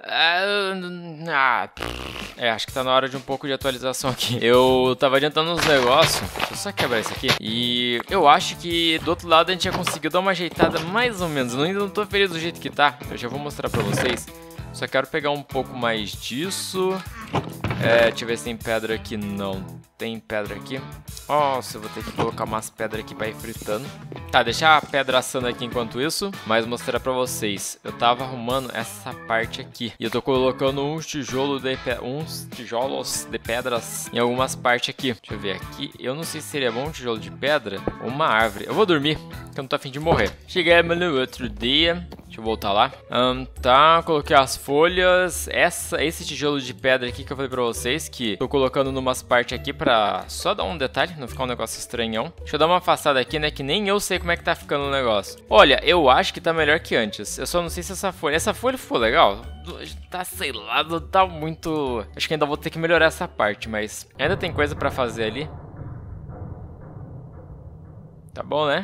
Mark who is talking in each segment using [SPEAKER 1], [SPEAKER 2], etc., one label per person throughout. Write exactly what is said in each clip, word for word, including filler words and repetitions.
[SPEAKER 1] Ah, é, acho que tá na hora de um pouco de atualização aqui. Eu tava adiantando uns negócios. Deixa eu só quebrar isso aqui. E eu acho que do outro lado a gente já conseguiu dar uma ajeitada mais ou menos. Eu ainda não tô feliz do jeito que tá. Eu já vou mostrar pra vocês. Só quero pegar um pouco mais disso. É, deixa eu ver se tem pedra aqui. Não tem pedra aqui. Nossa, eu vou ter que colocar umas pedras aqui pra ir fritando. Tá, deixar a pedra assando aqui enquanto isso. Mas mostrar pra vocês. Eu tava arrumando essa parte aqui. E eu tô colocando uns tijolos de, pe... uns tijolos de pedras em algumas partes aqui. Deixa eu ver aqui. Eu não sei se seria bom um tijolo de pedra ou uma árvore. Eu vou dormir, porque eu não tô a fim de morrer. Chegamos no outro dia. Deixa eu voltar lá. Um, tá, coloquei as folhas. Essa, esse tijolo de pedra aqui que eu falei pra vocês, que tô colocando numas partes aqui pra só dar um detalhe, não ficar um negócio estranhão. Deixa eu dar uma afastada aqui, né, que nem eu sei como é que tá ficando o negócio. Olha, eu acho que tá melhor que antes. Eu só não sei se essa folha... Essa folha ficou legal? Tá, sei lá, não tá muito... Acho que ainda vou ter que melhorar essa parte, mas ainda tem coisa pra fazer ali. Tá bom, né?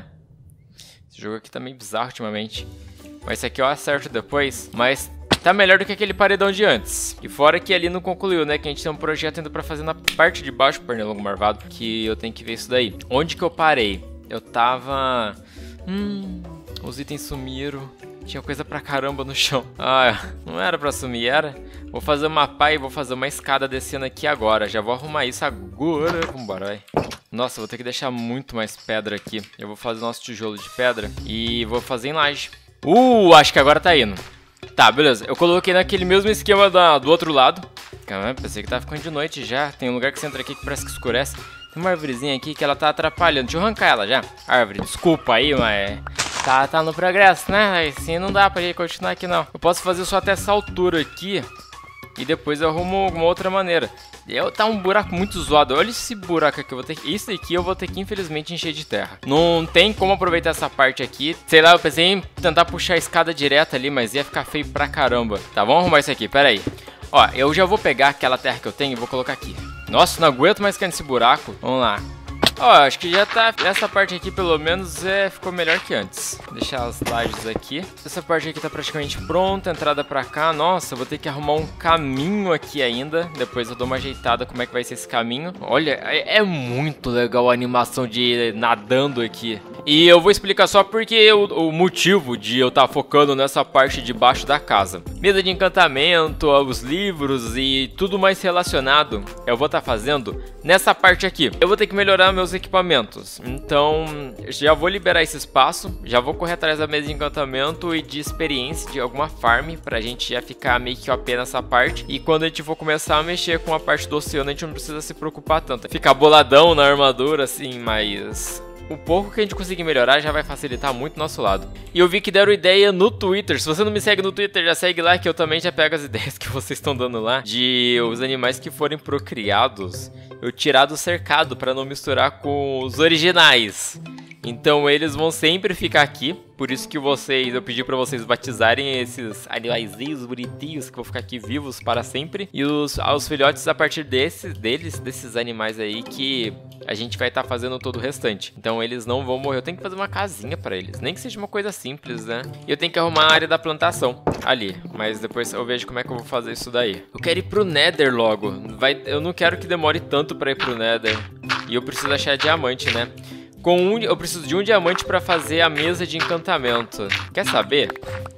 [SPEAKER 1] Esse jogo aqui tá meio bizarro ultimamente. Mas esse aqui eu acerto depois. Mas tá melhor do que aquele paredão de antes. E fora que ali não concluiu, né? Que a gente tem um projeto ainda pra fazer na parte de baixo, pernilongo marvado. Que eu tenho que ver isso daí. Onde que eu parei? Eu tava... Hum... Os itens sumiram. Tinha coisa pra caramba no chão. Ah, não era pra sumir, era? Vou fazer uma pá e vou fazer uma escada descendo aqui agora. Já vou arrumar isso agora. Vambora, vai. Nossa, vou ter que deixar muito mais pedra aqui. Eu vou fazer nosso tijolo de pedra. E vou fazer em laje. Uh, acho que agora tá indo. Tá, beleza. Eu coloquei naquele mesmo esquema da, do outro lado. Caramba, pensei que tava ficando de noite já. Tem um lugar que você entra aqui que parece que escurece. Tem uma árvorezinha aqui que ela tá atrapalhando. Deixa eu arrancar ela já. Árvore, desculpa aí, mas... Tá, tá no progresso, né? Assim não dá pra gente continuar aqui, não. Eu posso fazer só até essa altura aqui. E depois eu arrumo alguma outra maneira. Eu, tá um buraco muito zoado. Olha esse buraco aqui. Eu vou ter que, isso aqui eu vou ter que, infelizmente, encher de terra. Não tem como aproveitar essa parte aqui. Sei lá, eu pensei em tentar puxar a escada direta ali, mas ia ficar feio pra caramba. Tá, vamos arrumar isso aqui. Pera aí. Ó, eu já vou pegar aquela terra que eu tenho e vou colocar aqui. Nossa, não aguento mais ficar nesse buraco. Vamos lá. Ó, acho que já tá... Essa parte aqui, pelo menos, é, ficou melhor que antes. Deixar as lajes aqui. Essa parte aqui tá praticamente pronta. Entrada pra cá. Nossa, eu vou ter que arrumar um caminho aqui ainda. Depois eu dou uma ajeitada como é que vai ser esse caminho. Olha, é, é muito legal a animação de ir nadando aqui. E eu vou explicar só porque o, o motivo de eu estar tá focando nessa parte de baixo da casa. Mesa de encantamento, os livros e tudo mais relacionado. Eu vou estar tá fazendo nessa parte aqui. Eu vou ter que melhorar meus equipamentos. Então, já vou liberar esse espaço. Já vou correr atrás da mesa de encantamento e de experiência de alguma farm. Pra gente já ficar meio que O P nessa parte. E quando a gente for começar a mexer com a parte do oceano, a gente não precisa se preocupar tanto. Ficar boladão na armadura, assim, mas... O pouco que a gente conseguir melhorar já vai facilitar muito o nosso lado. E eu vi que deram ideia no Twitter. Se você não me segue no Twitter, já segue lá que eu também já pego as ideias que vocês estão dando lá. De os animais que forem procriados, eu tirar do cercado para não misturar com os originais. Então eles vão sempre ficar aqui. Por isso que vocês, eu pedi pra vocês batizarem esses animaizinhos bonitinhos que vão ficar aqui vivos para sempre. E os, os filhotes a partir desses, deles, desses animais aí que a gente vai estar tá fazendo todo o restante. Então eles não vão morrer. Eu tenho que fazer uma casinha pra eles. Nem que seja uma coisa simples, né? E eu tenho que arrumar a área da plantação ali. Mas depois eu vejo como é que eu vou fazer isso daí. Eu quero ir pro Nether logo. Vai, eu não quero que demore tanto pra ir pro Nether. E eu preciso achar diamante, né? Com um, eu preciso de um diamante pra fazer a mesa de encantamento. Quer saber?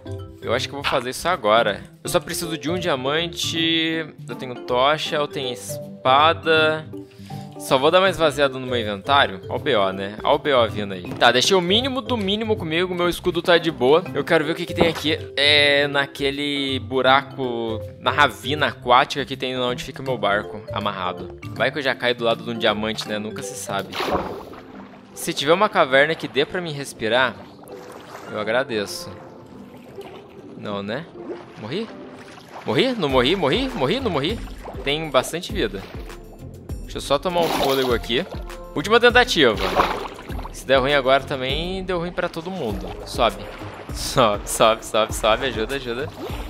[SPEAKER 1] Eu acho que eu vou fazer isso agora. Eu só preciso de um diamante. Eu tenho tocha, eu tenho espada. Só vou dar mais esvaziado no meu inventário. Olha o B O, né? Olha o B O vindo aí. Tá, deixei o mínimo do mínimo comigo. Meu escudo tá de boa. Eu quero ver o que, que tem aqui. É naquele buraco, na ravina aquática que tem onde fica o meu barco amarrado. Vai que eu já caio do lado de um diamante, né? Nunca se sabe. Se tiver uma caverna que dê pra me respirar, eu agradeço. Não, né? Morri? Morri? Não morri? Morri? Morri? Não morri? Tem bastante vida. Deixa eu só tomar um fôlego aqui. Última tentativa. Se der ruim agora também, deu ruim pra todo mundo. Sobe. Sobe, sobe, sobe, sobe. Ajuda, ajuda.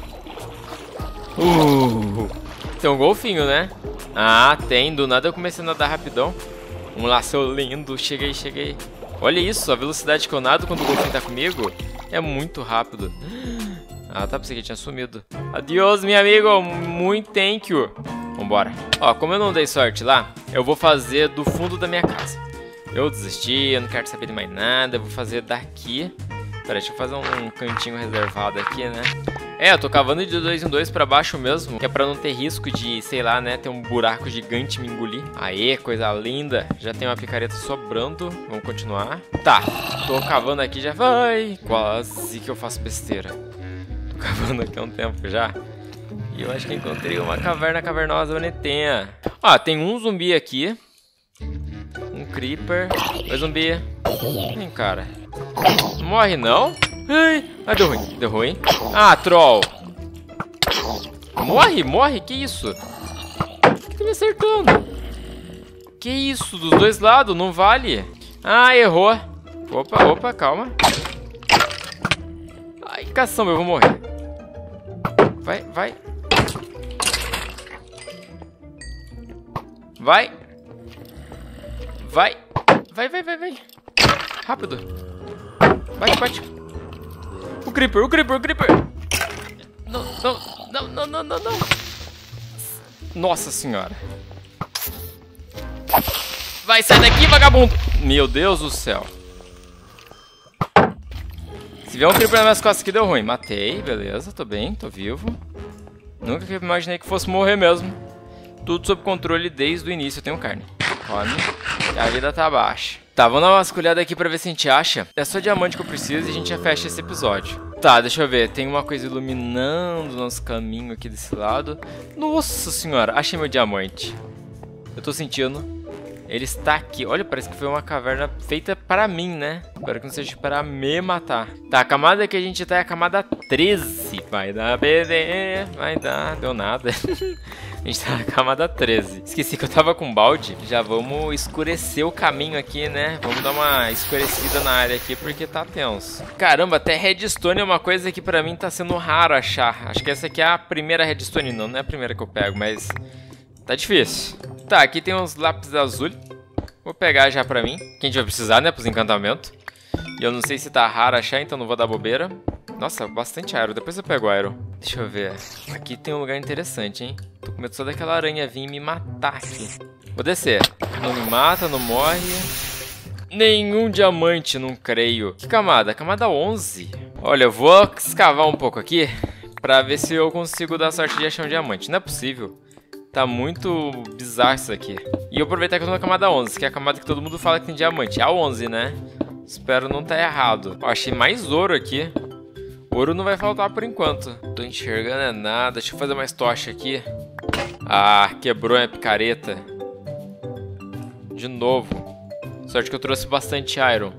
[SPEAKER 1] Uh, tem um golfinho, né? Ah, tem. Do nada eu comecei a nadar rapidão. Vamos lá, seu lindo. Cheguei, cheguei. Olha isso, a velocidade que eu nado quando o golfinho tá comigo é muito rápido. Ah, tá, pensei que tinha sumido. Adeus, meu amigo. Muito thank you. Vambora. Ó, como eu não dei sorte lá, eu vou fazer do fundo da minha casa. Eu desisti, eu não quero saber de mais nada. Eu vou fazer daqui. Pera, deixa eu fazer um cantinho reservado aqui, né? É, eu tô cavando de dois em dois pra baixo mesmo, que é pra não ter risco de, sei lá, né, ter um buraco gigante me engolir. Aê, coisa linda. Já tem uma picareta sobrando. Vamos continuar. Tá, tô cavando aqui já. Vai! Quase que eu faço besteira. Tô cavando aqui há um tempo já. E eu acho que encontrei uma caverna cavernosa bonitinha. Ó, tem um zumbi aqui. Um creeper. Oi, zumbi. Vem, cara. Não morre, não? Ai, ah, deu ruim, deu ruim. Ah, troll. Morre, morre, que isso? Que tá me acertando? Que isso, dos dois lados, não vale. Ah, errou. Opa, opa, calma. Ai, caçamba, eu vou morrer. Vai, vai. Vai. Vai. Vai, vai, vai, vai. Rápido. Bate, bate. O creeper, o creeper, o creeper. Não, não, não, não, não, não, não. Nossa senhora. Vai, sai daqui, vagabundo. Meu Deus do céu. Se vier um creeper nas minhas costas aqui, deu ruim. Matei, beleza, tô bem, tô vivo. Nunca imaginei que fosse morrer mesmo. Tudo sob controle desde o início. Eu tenho carne. Come. E a vida tá baixa. Tá, vamos dar uma vasculhada aqui pra ver se a gente acha. É só diamante que eu preciso e a gente já fecha esse episódio. Tá, deixa eu ver. Tem uma coisa iluminando o nosso caminho aqui desse lado. Nossa senhora, achei meu diamante. Eu tô sentindo. Ele está aqui. Olha, parece que foi uma caverna feita para mim, né? Espero que não seja para me matar. Tá, a camada que a gente tá é a camada treze. Vai dar B D, vai dar... Deu nada. A gente tá na camada treze. Esqueci que eu tava com balde. Já vamos escurecer o caminho aqui, né? Vamos dar uma escurecida na área aqui, porque tá tenso. Caramba, até redstone é uma coisa que pra mim tá sendo raro achar. Acho que essa aqui é a primeira redstone. Não, não é a primeira que eu pego, mas... tá difícil. Tá, aqui tem uns lápis azul. Vou pegar já pra mim, que a gente vai precisar, né, pros encantamentos. E eu não sei se tá raro achar, então não vou dar bobeira. Nossa, bastante aero. Depois eu pego aero. Deixa eu ver. Aqui tem um lugar interessante, hein. Tô com medo só daquela aranha vir me matar aqui. Vou descer. Não me mata, não morre. Nenhum diamante, não creio. Que camada? Camada onze. Olha, eu vou escavar um pouco aqui pra ver se eu consigo dar sorte de achar um diamante. Não é possível. Tá muito bizarro isso aqui. E eu aproveitar que eu tô na camada onze, que é a camada que todo mundo fala que tem diamante. É a onze, né? Espero não tá errado. Ó, achei mais ouro aqui. Ouro não vai faltar por enquanto. Tô enxergando é nada. Deixa eu fazer mais tocha aqui. Ah, quebrou a minha picareta. De novo. Sorte que eu trouxe bastante iron.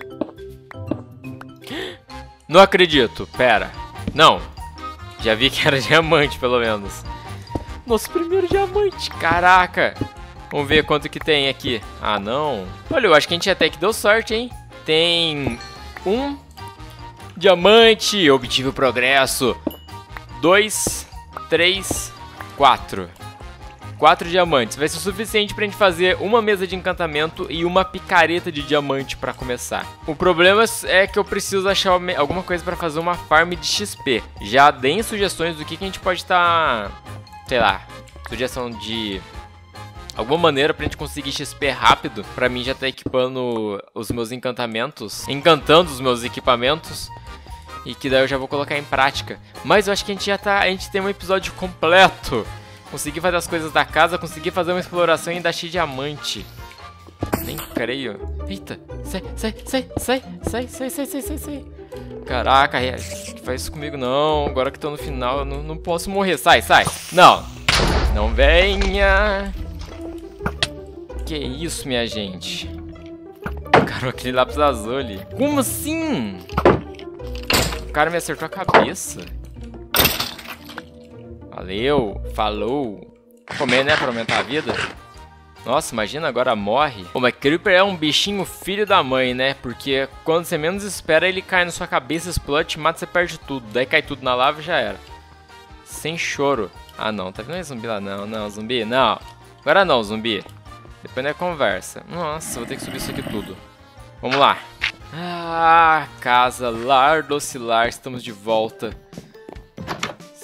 [SPEAKER 1] Não acredito. Pera. Não. Já vi que era diamante, pelo menos. Nosso primeiro diamante. Caraca. Vamos ver quanto que tem aqui. Ah, não. Olha, eu acho que a gente até que deu sorte, hein? Tem um diamante. Obtive o progresso. Dois, três, quatro. Quatro diamantes. Vai ser o suficiente pra gente fazer uma mesa de encantamento e uma picareta de diamante pra começar. O problema é que eu preciso achar alguma coisa pra fazer uma farm de X P. Já deem sugestões do que, que a gente pode estar... Tá... sei lá, sugestão de alguma maneira pra gente conseguir X P rápido, pra mim já tá equipando os meus encantamentos, encantando os meus equipamentos, e que daí eu já vou colocar em prática. Mas eu acho que a gente já tá, a gente tem um episódio completo. Consegui fazer as coisas da casa, consegui fazer uma exploração e ainda achei diamante. Nem creio. Eita, sai, sai, sai, sai, sai, sai, sai, sai, sai, sai. Caraca, faz isso comigo não. Agora que tô no final, eu não, não posso morrer. Sai, sai. Não. Não venha. Que isso, minha gente. Cara, aquele lápis azul ali. Como assim? O cara me acertou a cabeça. Valeu. Falou. Comer, né? Pra aumentar a vida. Nossa, imagina, agora morre. O McCreeper é um bichinho filho da mãe, né? Porque quando você menos espera, ele cai na sua cabeça, explode, mata, você perde tudo. Daí cai tudo na lava e já era. Sem choro. Ah, não. Tá vendo zumbi lá? Não, não, zumbi, não. Agora não, zumbi. Depois da conversa. Nossa, vou ter que subir isso aqui tudo. Vamos lá. Ah, casa, lar, docilar. Estamos de volta.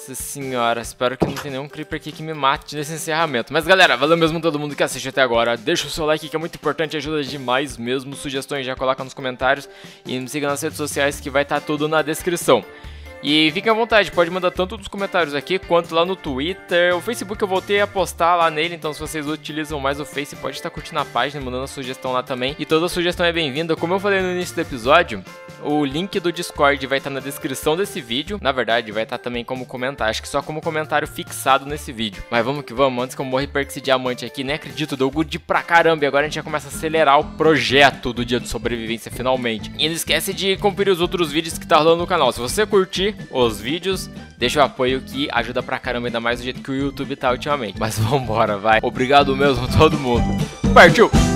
[SPEAKER 1] Nossa senhora, espero que não tenha nenhum creeper aqui que me mate nesse encerramento. Mas galera, valeu mesmo todo mundo que assiste até agora. Deixa o seu like que é muito importante, ajuda demais mesmo. Sugestões já coloca nos comentários. E me siga nas redes sociais que vai estar tudo na descrição. E fiquem à vontade, pode mandar tanto nos comentários aqui quanto lá no Twitter. O Facebook eu voltei a postar lá nele, então se vocês utilizam mais o Face, pode estar curtindo a página, mandando a sugestão lá também. E toda sugestão é bem-vinda. Como eu falei no início do episódio, o link do Discord vai estar na descrição desse vídeo. Na verdade, vai estar também como comentário, acho que só como comentário fixado nesse vídeo. Mas vamos que vamos, antes que eu morra e perca esse diamante aqui, nem acredito, deu good pra caramba. E agora a gente já começa a acelerar o projeto do dia de sobrevivência finalmente. E não esquece de conferir os outros vídeos que tá rolando no canal. Se você curtir os vídeos, deixa o apoio que ajuda pra caramba, ainda mais do jeito que o YouTube tá ultimamente. Mas vambora, vai. Obrigado mesmo todo mundo. Partiu!